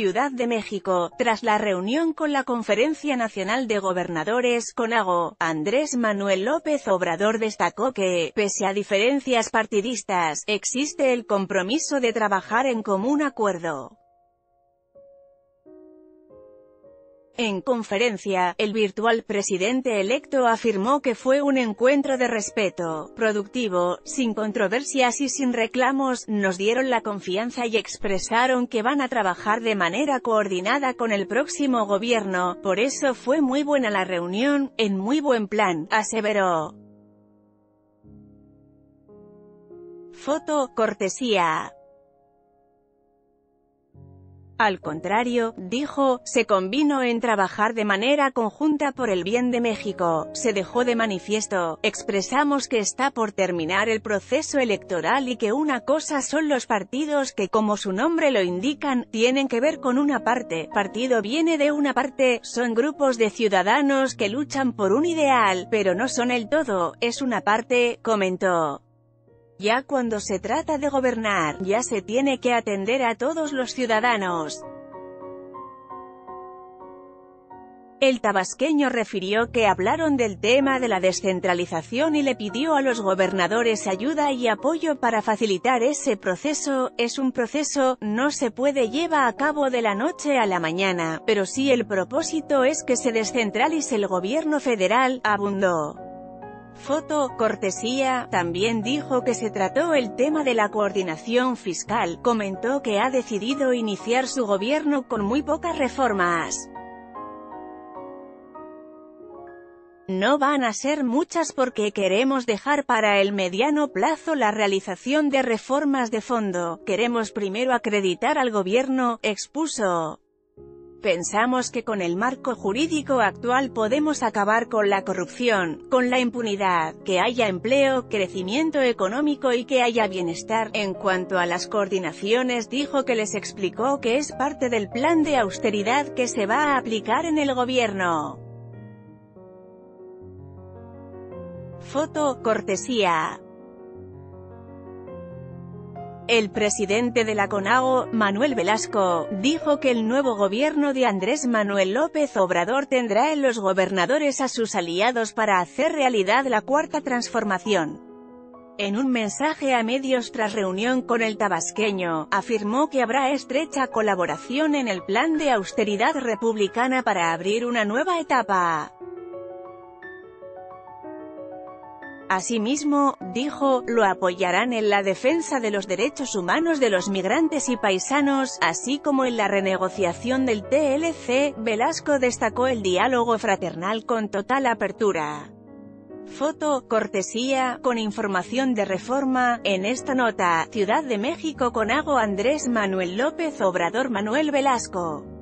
Ciudad de México. Tras la reunión con la Conferencia Nacional de Gobernadores, CONAGO, Andrés Manuel López Obrador destacó que, pese a diferencias partidistas, existe el compromiso de trabajar en común acuerdo. En conferencia, el virtual presidente electo afirmó que fue un encuentro de respeto, productivo, sin controversias y sin reclamos. Nos dieron la confianza y expresaron que van a trabajar de manera coordinada con el próximo gobierno, por eso fue muy buena la reunión, en muy buen plan, aseveró. Foto, cortesía. Al contrario, dijo, se convino en trabajar de manera conjunta por el bien de México. Se dejó de manifiesto, expresamos que está por terminar el proceso electoral y que una cosa son los partidos que, como su nombre lo indican, tienen que ver con una parte. Partido viene de una parte, son grupos de ciudadanos que luchan por un ideal, pero no son el todo, es una parte, comentó. Ya cuando se trata de gobernar, ya se tiene que atender a todos los ciudadanos. El tabasqueño refirió que hablaron del tema de la descentralización y le pidió a los gobernadores ayuda y apoyo para facilitar ese proceso. Es un proceso, no se puede llevar a cabo de la noche a la mañana, pero sí el propósito es que se descentralice el gobierno federal, abundó. Foto, cortesía. También dijo que se trató el tema de la coordinación fiscal. Comentó que ha decidido iniciar su gobierno con muy pocas reformas. No van a ser muchas porque queremos dejar para el mediano plazo la realización de reformas de fondo. Queremos primero acreditar al gobierno, expuso. Pensamos que con el marco jurídico actual podemos acabar con la corrupción, con la impunidad, que haya empleo, crecimiento económico y que haya bienestar. En cuanto a las coordinaciones, dijo que les explicó que es parte del plan de austeridad que se va a aplicar en el gobierno. Foto, cortesía. El presidente de la CONAGO, Manuel Velasco, dijo que el nuevo gobierno de Andrés Manuel López Obrador tendrá en los gobernadores a sus aliados para hacer realidad la cuarta transformación. En un mensaje a medios tras reunión con el tabasqueño, afirmó que habrá estrecha colaboración en el plan de austeridad republicana para abrir una nueva etapa. Asimismo, dijo, lo apoyarán en la defensa de los derechos humanos de los migrantes y paisanos, así como en la renegociación del TLC. Velasco destacó el diálogo fraternal con total apertura. Foto, cortesía, con información de Reforma. En esta nota, Ciudad de México CONAGO Andrés Manuel López Obrador Manuel Velasco.